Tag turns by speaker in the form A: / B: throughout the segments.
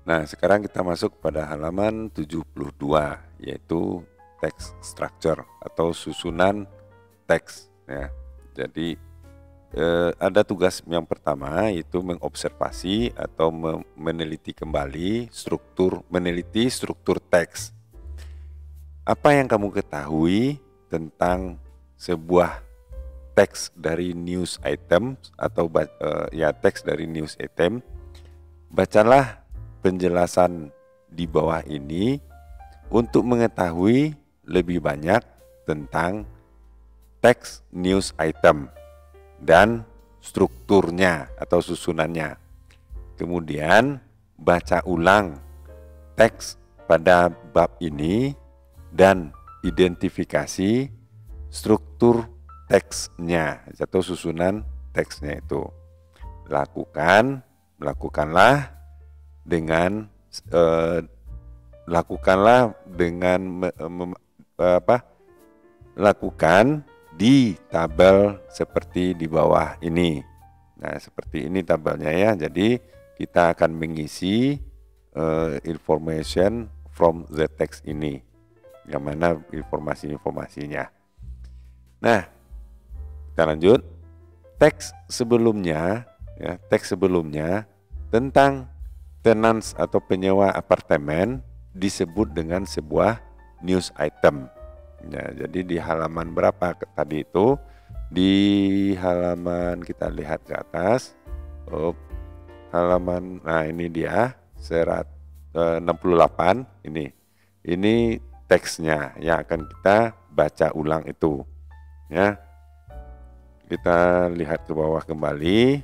A: Nah, sekarang kita masuk pada halaman 72, yaitu text structure atau susunan teks ya. Jadi ada tugas yang pertama yaitu mengobservasi atau meneliti kembali meneliti struktur teks. Apa yang kamu ketahui tentang sebuah teks dari news item atau teks dari news item? Bacalah penjelasan di bawah ini untuk mengetahui lebih banyak tentang teks news item dan strukturnya atau susunannya. Kemudian baca ulang teks pada bab ini dan identifikasi struktur teksnya atau susunan teksnya itu. Lakukanlah dengan lakukan di tabel seperti di bawah ini. Nah, seperti ini tabelnya ya. Jadi kita akan mengisi information from the text ini, yang mana informasinya. Nah, kita lanjut. Teks sebelumnya tentang tenants atau penyewa apartemen disebut dengan sebuah news item. Ya, jadi di halaman berapa tadi itu? Di halaman, kita lihat ke atas. Halaman, nah ini dia 68 ini. Ini teksnya yang akan kita baca ulang itu. Ya. Kita lihat ke bawah kembali.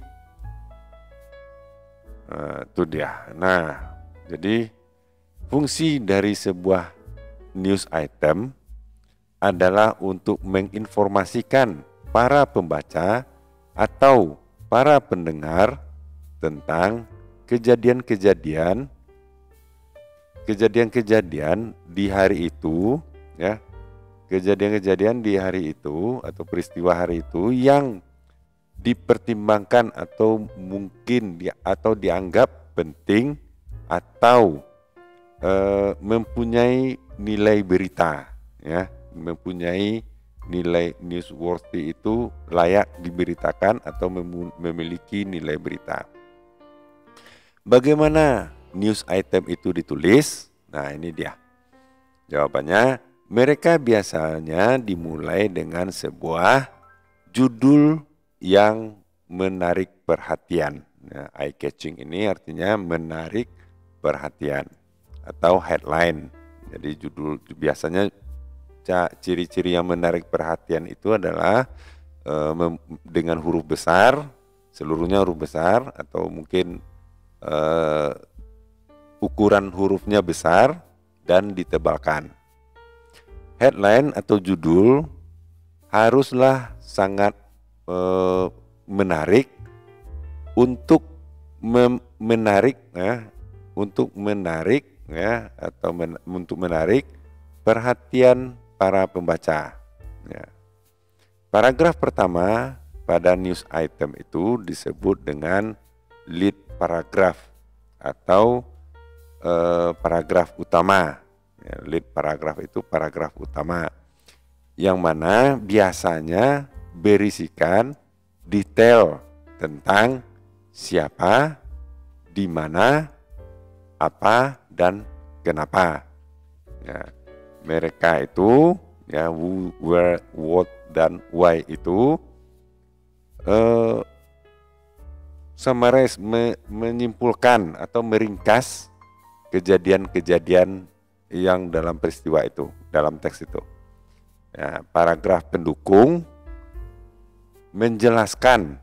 A: Itu dia. Nah, jadi fungsi dari sebuah news item adalah untuk menginformasikan para pembaca atau para pendengar tentang kejadian-kejadian di hari itu ya. Kejadian-kejadian di hari itu atau peristiwa hari itu yang dipertimbangkan atau mungkin atau dianggap penting atau mempunyai nilai berita ya, mempunyai nilai newsworthy, itu layak diberitakan atau memiliki nilai berita. Bagaimana news item itu ditulis? Nah, ini dia jawabannya. Mereka biasanya dimulai dengan sebuah judul yang menarik perhatian. Nah, eye catching ini artinya menarik perhatian atau headline. Jadi judul biasanya ciri-ciri yang menarik perhatian itu adalah dengan huruf besar, seluruhnya huruf besar, atau mungkin ukuran hurufnya besar dan ditebalkan. Headline atau judul haruslah sangat menarik untuk menarik perhatian para pembaca. Ya. Paragraf pertama pada news item itu disebut dengan lead paragraph atau paragraf utama. Ya, lead paragraph itu paragraf utama, yang mana biasanya berisikan detail tentang siapa, di mana, apa, dan kenapa. Ya, mereka itu ya, who, where, what, dan why itu summarize, menyimpulkan atau meringkas kejadian-kejadian yang dalam peristiwa itu, dalam teks itu. Ya, paragraf pendukung menjelaskan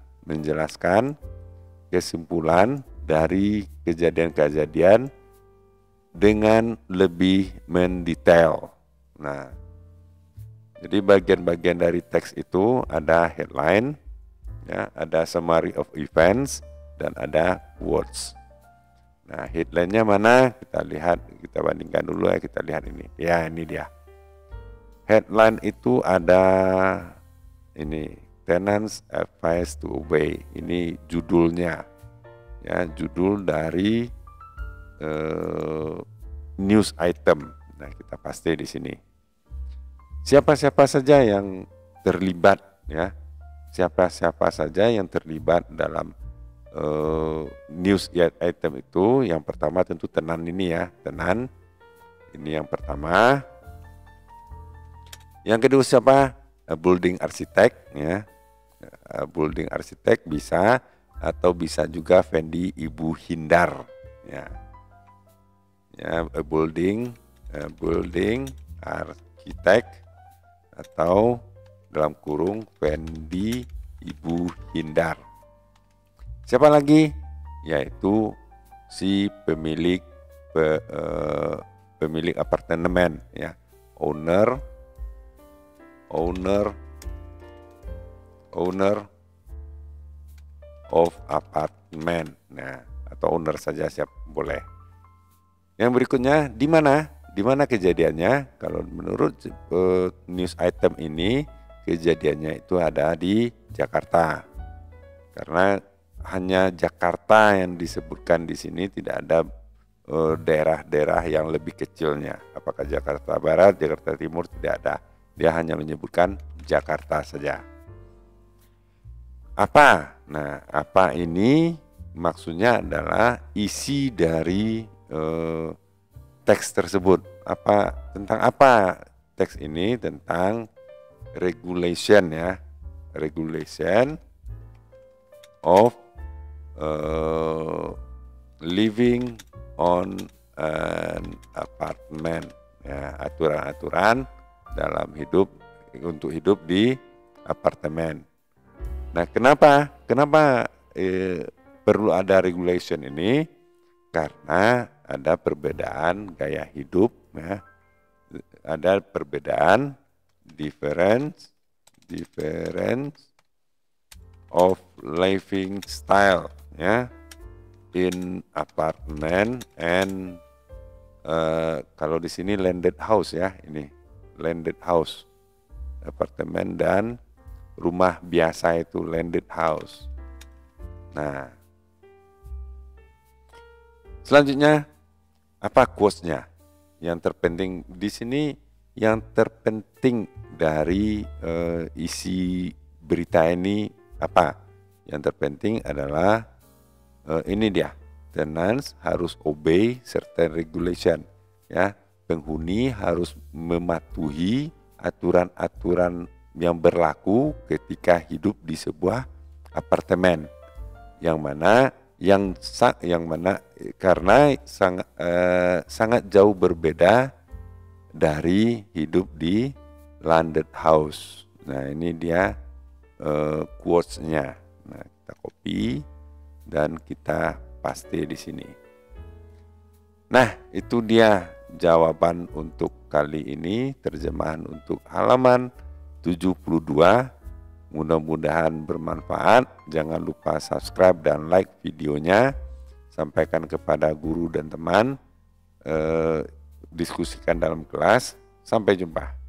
A: kesimpulan dari kejadian-kejadian dengan lebih mendetail. Nah, jadi bagian-bagian dari teks itu ada headline, ya, ada summary of events, dan ada words. Nah, headline-nya mana? Kita lihat, kita bandingkan dulu ya, kita lihat ini. Ya, ini dia. Headline itu ada ini, tenants advised to obey. Ini judulnya. Ya, judul dari news item. Nah, kita paste di sini. Siapa-siapa saja yang terlibat, ya. Siapa-siapa saja yang terlibat dalam news item itu. Yang pertama tentu Tenan ini ya, Tenan. Ini yang pertama. Yang kedua siapa? Building arsitek, ya. Building arsitek bisa, atau bisa juga Fendi Ibu Hindar, ya. Ya, building arsitek atau dalam kurung Fendi Ibu Hindar. Siapa lagi? Yaitu si pemilik apartemen, ya, owner of apartment. Nah, atau owner saja siap boleh. Yang berikutnya, di mana? Di mana kejadiannya? Kalau menurut news item ini, kejadiannya itu ada di Jakarta. Karena hanya Jakarta yang disebutkan di sini, tidak ada daerah-daerah yang lebih kecilnya. Apakah Jakarta Barat, Jakarta Timur, tidak ada. Dia hanya menyebutkan Jakarta saja. Apa? Nah, apa ini maksudnya adalah isi dari teks tersebut. Tentang apa teks ini? Tentang regulation, ya, regulation of living on an apartment, ya, aturan-aturan dalam untuk hidup di apartemen. Nah, kenapa perlu ada regulation ini? Karena ada perbedaan gaya hidup, ya. Ada perbedaan difference of living style, ya, in apartment and kalau di sini landed house, ya, ini landed house, apartemen dan rumah biasa itu landed house. Nah, selanjutnya apa quotes-nya? Yang terpenting di sini, yang terpenting dari isi berita ini apa? Yang terpenting adalah ini dia, tenants harus obey certain regulation, ya. Penghuni harus mematuhi aturan-aturan yang berlaku ketika hidup di sebuah apartemen, yang mana karena sangat jauh berbeda dari hidup di landed house. Nah, ini dia quotes-nya. Nah, kita copy dan kita paste di sini. Nah, itu dia jawaban untuk kali ini, terjemahan untuk halaman 72. Mudah-mudahan bermanfaat. Jangan lupa subscribe dan like videonya. Sampaikan kepada guru dan teman. Diskusikan dalam kelas. Sampai jumpa.